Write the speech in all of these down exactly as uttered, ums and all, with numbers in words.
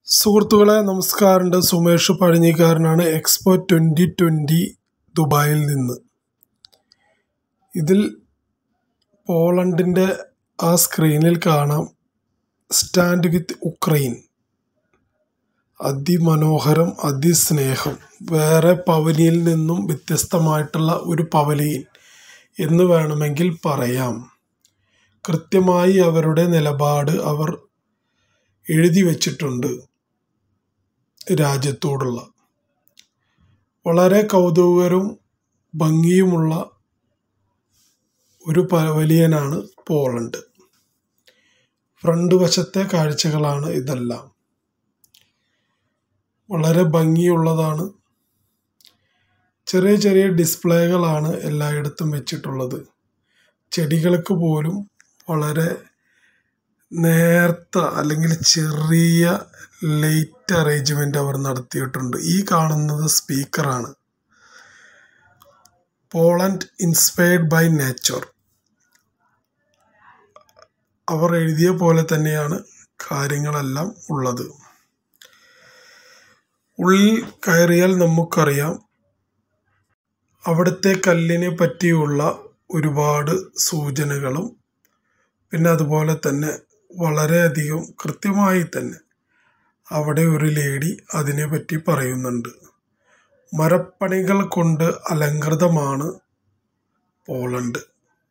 സുഹൃത്തുക്കളെ നമസ്കാരമുണ്ട്. സുമേഷ് പഴഞ്ഞിക്കാരനാണ്. എക്സ്പോ ട്വൻ്റി ട്വൻ്റി ദുബായിൽ നിന്ന്. ഇതിൽ പോളണ്ടിൻ്റെ ആ സ്ക്രീനിൽ കാണാം സ്റ്റാൻഡ് വിത്ത് ഉക്രൈൻ. അതിമനോഹരം, അതിസ്നേഹം. വേറെ പവലിയിൽ നിന്നും വ്യത്യസ്തമായിട്ടുള്ള ഒരു പവലിയൻ എന്ന് വേണമെങ്കിൽ പറയാം. കൃത്യമായി അവരുടെ നിലപാട് അവർ എഴുതി വച്ചിട്ടുണ്ട്. രാജ്യത്തോടുള്ള വളരെ കൗതുകകരവും ഭംഗിയുമുള്ള ഒരു പവലിയനാണ് പോളണ്ട്. ഫ്രണ്ട് വശത്തെ കാഴ്ചകളാണ് ഇതെല്ലാം. വളരെ ഭംഗിയുള്ളതാണ്. ചെറിയ ചെറിയ ഡിസ്പ്ലേകളാണ് എല്ലായിടത്തും വെച്ചിട്ടുള്ളത്. ചെടികൾക്ക് പോലും വളരെ നേർത്ത അല്ലെങ്കിൽ ചെറിയ ലൈറ്റ് അറേഞ്ച്മെൻ്റ് അവർ നടത്തിയിട്ടുണ്ട്. ഈ കാണുന്നത് സ്പീക്കറാണ്. Poland inspired by nature. അവർ എഴുതിയ പോലെ തന്നെയാണ് കാര്യങ്ങളെല്ലാം ഉള്ളത്. ഉള്ളിൽ കയറിയാൽ നമുക്കറിയാം അവിടുത്തെ കല്ലിനെ പറ്റിയുള്ള ഒരുപാട് സൂചനകളും പിന്നെ അതുപോലെ തന്നെ വളരെയധികം കൃത്യമായി തന്നെ അവിടെ ഒരു ലേഡി അതിനെപ്പറ്റി പറയുന്നുണ്ട്. മരപ്പണികൾ കൊണ്ട് അലങ്കൃതമാണ് പോളണ്ട്.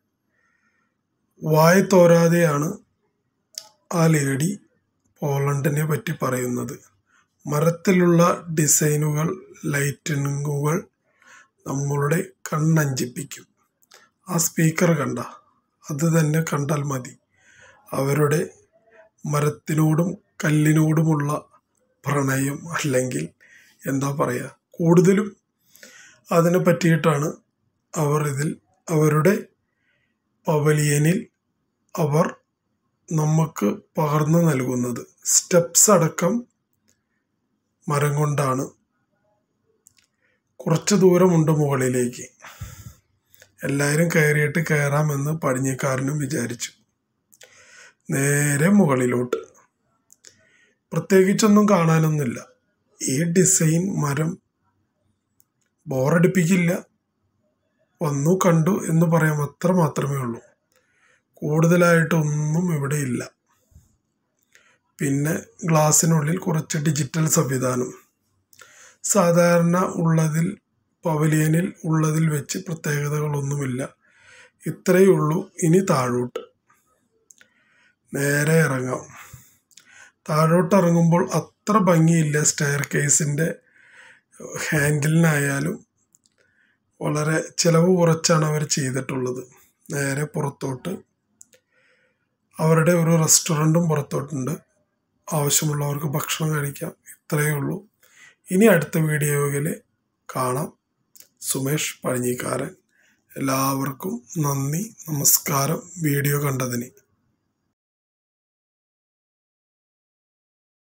വായ തോരാതെയാണ് ആ ലേഡി പോളണ്ടിനെ പറ്റി പറയുന്നത്. മരത്തിലുള്ള ഡിസൈനുകൾ, ലൈറ്റിങ്ങുകൾ നമ്മളുടെ കണ്ണഞ്ചിപ്പിക്കും. ആ സ്പീക്കർ കണ്ട അത് തന്നെ കണ്ടാൽ മതി. അവരുടെ മരത്തിനോടും കല്ലിനോടുമുള്ള പ്രണയം, അല്ലെങ്കിൽ എന്താ പറയുക, കൂടുതലും അതിനെ പറ്റിയിട്ടാണ് അവർ ഇതിൽ അവരുടെ പവലിയനിൽ അവർ നമുക്ക് പകർന്നു നൽകുന്നത്. സ്റ്റെപ്സ് അടക്കം മരം കൊണ്ടാണ്. കുറച്ച് ദൂരമുണ്ട് മുകളിലേക്ക്. എല്ലാവരും കയറിയിട്ട് കയറാമെന്ന് പടിഞ്ഞിക്കാരനും വിചാരിച്ചു. നേരെ മുകളിലോട്ട്. പ്രത്യേകിച്ചൊന്നും കാണാനൊന്നുമില്ല. ഈ ഡിസൈൻ മരം ബോറടിപ്പിക്കില്ല. വന്നു കണ്ടു എന്ന് പറയാം, അത്ര മാത്രമേ ഉള്ളൂ. കൂടുതലായിട്ടൊന്നും ഇവിടെ ഇല്ല. പിന്നെ ഗ്ലാസിനുള്ളിൽ കുറച്ച് ഡിജിറ്റൽ സംവിധാനം. സാധാരണ ഉള്ളതിൽ പവലിയനിൽ ഉള്ളതിൽ വെച്ച് പ്രത്യേകതകളൊന്നുമില്ല. ഇത്രയേ ഉള്ളൂ. ഇനി താഴോട്ട് നേരെ ഇറങ്ങാം. താഴോട്ട് ഇറങ്ങുമ്പോൾ അത്ര ഭംഗിയില്ല. സ്റ്റെയർ കേസിൻ്റെ ഹാൻഡിലിനായാലും വളരെ ചിലവ് കുറച്ചാണ് അവർ ചെയ്തിട്ടുള്ളത്. നേരെ പുറത്തോട്ട് അവരുടെ ഒരു റെസ്റ്റോറൻറ്റും പുറത്തോട്ടുണ്ട്. ആവശ്യമുള്ളവർക്ക് ഭക്ഷണം കഴിക്കാം. ഇത്രയേ ഉള്ളൂ. ഇനി അടുത്ത വീഡിയോയിൽ കാണാം. സുമേഷ് പഴഞ്ഞിക്കാരൻ. എല്ലാവർക്കും നന്ദി, നമസ്കാരം വീഡിയോ കണ്ടതിന്.